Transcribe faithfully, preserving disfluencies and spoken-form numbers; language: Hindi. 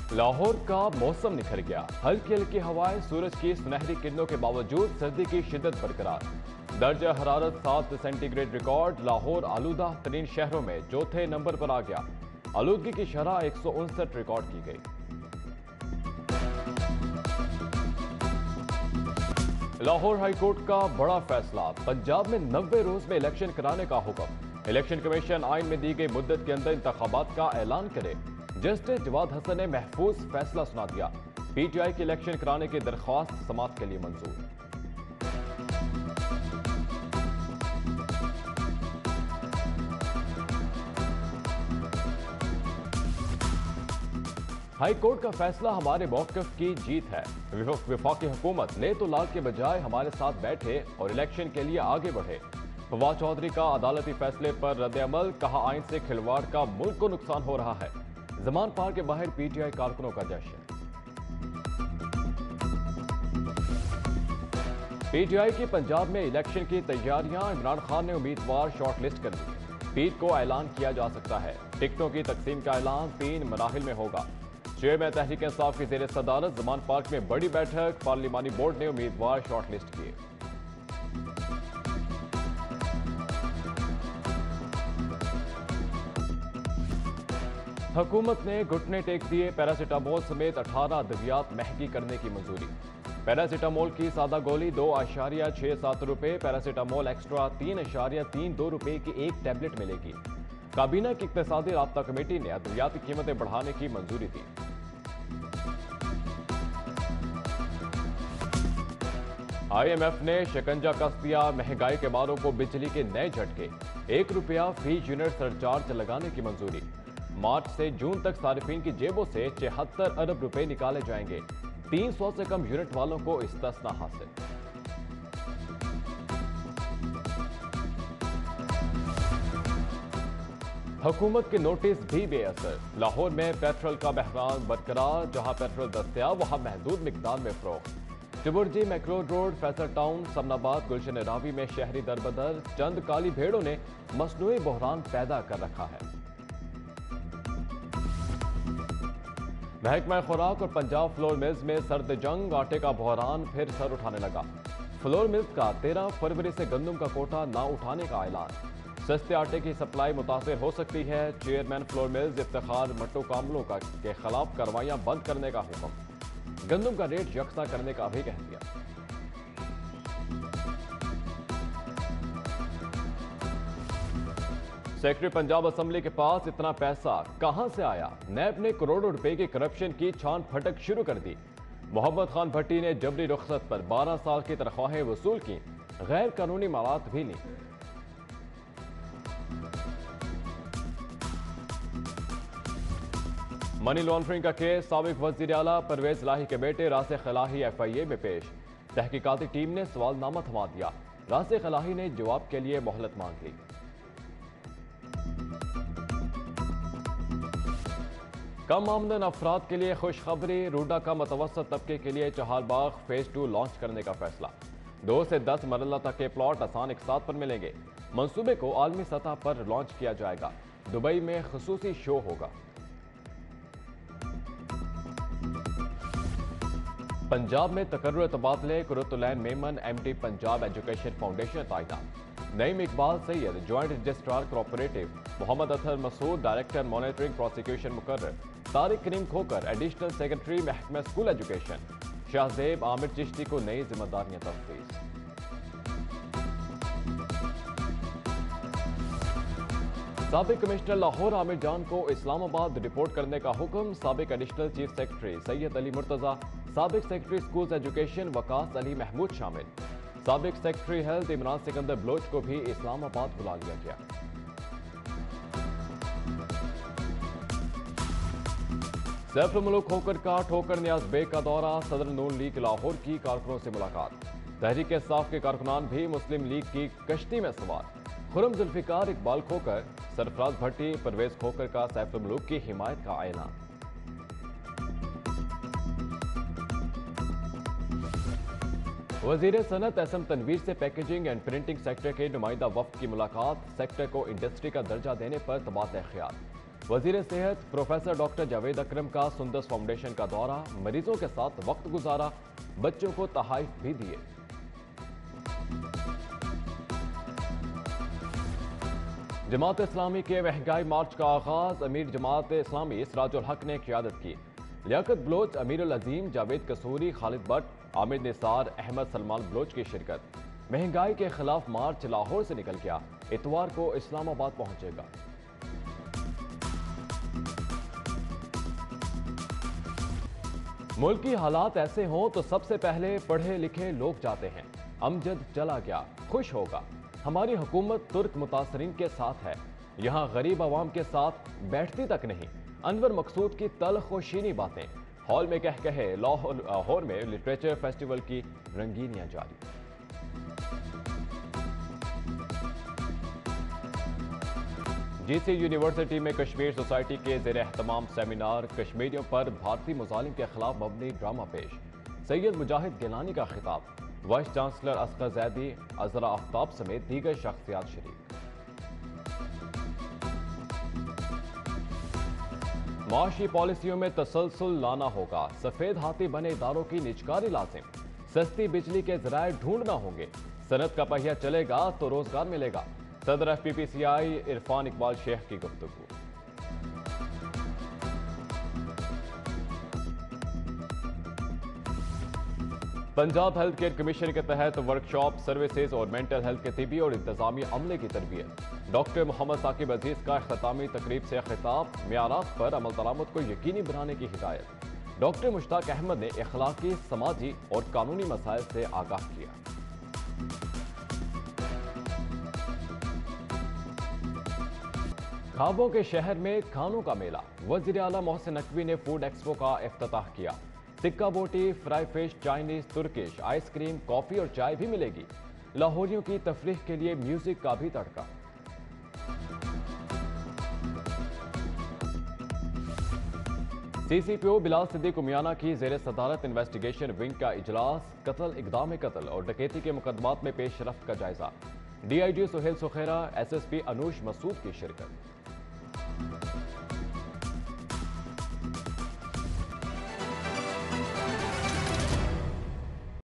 लाहौर का मौसम निखर गया। हल्की हल्की हवाएं, सूरज की सुनहरी किरणों के बावजूद सर्दी की शिद्दत बरकरार। दर्जा हरारत सात सेंटीग्रेड रिकॉर्ड। लाहौर आलूदा तरीन शहरों में चौथे नंबर पर आ गया। आलूदगी की शरह एक सौ उनसठ रिकॉर्ड की गई। लाहौर हाईकोर्ट का बड़ा फैसला। पंजाब में नब्बे रोज में इलेक्शन कराने का हुक्म। इलेक्शन कमीशन आइन में दी गई मुद्दत के अंदर इंतखाबात का ऐलान करे। जस्टिस जवाद हसन ने महफूज फैसला सुना दिया। पीटीआई की इलेक्शन कराने की दरख्वास्त समाअत के लिए मंजूर। हाई कोर्ट का फैसला हमारे मौक़िफ़ की जीत है। वफाकी हुकूमत ले तो लाल के बजाय हमारे साथ बैठे और इलेक्शन के लिए आगे बढ़े। फवाद चौधरी का अदालती फैसले पर रद्द-ए-अमल। कहा, आइन से खिलवाड़ का मुल्क को नुकसान हो रहा है। जमान पार्क के बाहर पीटीआई कारकुनों का जश्न। पीटीआई की पंजाब में इलेक्शन की तैयारियां। इमरान खान ने उम्मीदवार शॉर्टलिस्ट कर ली। पीर को ऐलान किया जा सकता है। टिकटों की तकसीम का ऐलान तीन मराहिल में होगा। चेयरमैन तहरीक इंसाफ की ज़ेर सदारत जमान पार्क में बड़ी बैठक। पार्लिमानी बोर्ड ने उम्मीदवार शॉर्टलिस्ट किए। हुकूमत ने घुटने टेक दिए। पैरासीटामोल समेत अठारह अद्वियात महंगी करने की मंजूरी। पैरासीटामोल की सादा गोली दो आशारिया छह सात रुपए, पैरासीटामोल एक्स्ट्रा तीन आशारिया तीन दो रुपए की एक टैबलेट मिलेगी। काबीना की इक्तिसादी राब्ता कमेटी ने अद्वियाती कीमतें बढ़ाने की मंजूरी दी। आईएमएफ ने शिकंजा कस दिया। महंगाई के मारों को बिजली के नए झटके। एक रुपया फी यूनिट सरचार्ज लगाने की मंजूरी। मार्च से जून तक सार्फिन की जेबों से छिहत्तर अरब रुपए निकाले जाएंगे। तीन सौ से कम यूनिट वालों को इस्तिस्ना हासिल। हुकूमत के नोटिस भी बेअसर। लाहौर में पेट्रोल का बहरान बरकरार। जहां पेट्रोल दस्तयाब वहां महदूद मिकदार में फरोख्त। जबुर्जी, मैक्रो रोड, फैसल टाउन, समनाबाद, गुलशन रावी में शहरी दरबदर। चंद काली भेड़ों ने मसनूई बहरान पैदा कर रखा है। महकमा खुराक और पंजाब फ्लोर मिल्स में सर्द जंग। आटे का बहरान फिर सर उठाने लगा। फ्लोर मिल्स का तेरह फरवरी से गंदम का कोटा ना उठाने का ऐलान। सस्ते आटे की सप्लाई मुतासिर हो सकती है। Chairman flour mills Iftikhar Mattu कामलों का के खिलाफ कार्रवाइयां बंद करने का हुक्म। गंदम का रेट यकसा करने का भी कह दिया। सेक्रेटरी पंजाब असेंबली के पास इतना पैसा कहां से आया? नैब ने करोड़ों रुपए की करप्शन की छान फटक शुरू कर दी। मोहम्मद खान भट्टी ने जबरी रुखसत पर बारह साल की तनख्वाहें वसूल की। गैर कानूनी मालात भी ली। मनी लॉन्ड्रिंग का केस। साबिक वजीर आला परवेज लाही के बेटे रासिख लाही एफ आई ए में पेश। तहकीकाती टीम ने सवालनामा थमा दिया। रासिख लाही ने जवाब के लिए मोहलत मांग ली। कम आमदन अफराद के लिए खुशखबरी। रूडा का मतवसत तबके के लिए चहारबाग फेज टू लॉन्च करने का फैसला। दो से दस मरला तक के प्लॉट आसान एक साथ पर मिलेंगे। मंसूबे को आलमी सतह पर लॉन्च किया जाएगा। दुबई में खुसूसी शो होगा। पंजाब में तकर्रुर तबादले। Qurratulain Memon M D Punjab education foundation तैनात। Naeem Iqbal Syed joint registrar cooperative. Mohammad Athar Masood director monitoring prosecution मुकर्रर। तारिक करीम खोकर एडिशनल सेक्रेटरी महकमा स्कूल एजुकेशन। शाहजेब आमिर चिश्ती को नई जिम्मेदारियां तफवीज। साबिक कमिश्नर लाहौर आमिर जान को इस्लामाबाद रिपोर्ट करने का हुक्म। साबिक additional chief secretary Syed Ali Murtaza, साबिक secretary schools education Waqas Ali Mahmood शामिल। साबिक सेक्रेटरी हेल्थ इमरान सिकंदर बलोच को भी इस्लामाबाद बुला लिया गया। सैफुल मुल्क खोकर का ठोकर नियाज बेग का दौरा। सदर नून लीग लाहौर की कारकुनों से मुलाकात। तहरीक इंसाफ के कारकुनान भी मुस्लिम लीग की कश्ती में सवार। खुरम जुल्फिकार, इकबाल खोकर, सरफराज भट्टी, परवेज खोकर का सैफुल मुल्क की हिमायत का ऐलान। वजीर सनत एसएम तनवीर से पैकेजिंग एंड प्रिंटिंग सेक्टर के नुमाइंदा वफ्द की मुलाकात। सेक्टर को इंडस्ट्री का दर्जा देने पर तबादला ख्याल। वजीर सेहत प्रोफेसर डॉक्टर जावेद अकरम का सुंदस फाउंडेशन का दौरा, मरीजों के साथ वक्त गुजारा, बच्चों को तोहफे भी दिए। जमात इस्लामी के महंगाई मार्च का आगाज, अमीर जमात इस्लामी सिराजुल हक ने क़ियादत की। लियाकत बलोच, अमीरुल अजीम, जावेद कसूरी, खालिद भट्ट, आमिर निसार, अहमद सलमान बलोच की शिरकत। महंगाई के खिलाफ मार्च लाहौर से निकल गया, इतवार को इस्लामाबाद पहुंचेगा। मुल्क की हालात ऐसे हों तो सबसे पहले पढ़े लिखे लोग जाते हैं। अमजद चला गया, खुश होगा। हमारी हुकूमत तुर्क मुतासरीन के साथ है, यहाँ गरीब आवाम के साथ बैठती तक नहीं। अनवर मकसूद की तल्ख व शीनी बातें। हॉल में कह कहे लाहौर में लिटरेचर फेस्टिवल की रंगीनियां जारी। जीसी यूनिवर्सिटी में कश्मीर सोसाइटी के जेर एहतमाम सेमिनार, कश्मीरियों पर भारतीय मुजालिम के खिलाफ मबनी ड्रामा पेश। सैयद मुजाहिद गिलानी का खिताब। वाइस चांसलर असगर जैदी, अजरा आफ्ताब समेत दीगर शख्सियात शरीक। माशी पॉलिसियों में तसलसल लाना होगा, सफेद हाथी बने इदारों की निजकारी लाजिम। सस्ती बिजली के जराए ढूंढना होंगे, सनत का पहिया चलेगा तो रोजगार मिलेगा। सदर F P P C I Irfan Iqbal Sheikh की गुफ्तगू। पंजाब हेल्थ केयर कमीशन के तहत वर्कशॉप, सर्विसेज और मेंटल हेल्थ के तिबी और इंतजामी अमले की तरबियत। डॉक्टर मोहम्मद साकिब अजीज का इख्तितामी तकरीब से खिताब, मियारात पर अमल दरामद को यकीनी बनाने की हिदायत। डॉक्टर मुश्ताक अहमद ने इखलाकी, समाजी और कानूनी मसाइल से आगाह किया। खाबों के शहर में खानों का मेला, वज़ीर आला मोहसिन नकवी ने फूड एक्सपो का इफ्तिताह किया। Tikka boti, fry fish, Chinese, Turkish, ice cream, coffee और चाय भी मिलेगी। लाहौरियों की तफरीह के लिए म्यूजिक का भी तड़का। सीसीपीओ बिलाल सिद्दीक उमियाना की जेर सदारत इन्वेस्टिगेशन विंग का इजलास, कत्ल, इक़दाम कत्ल और डकैती के मुकदमात में पेश रफ्त का जायजा। डीआईजी सुहेल सुखेरा, एसएसपी अनूश मसूद की शिरकत।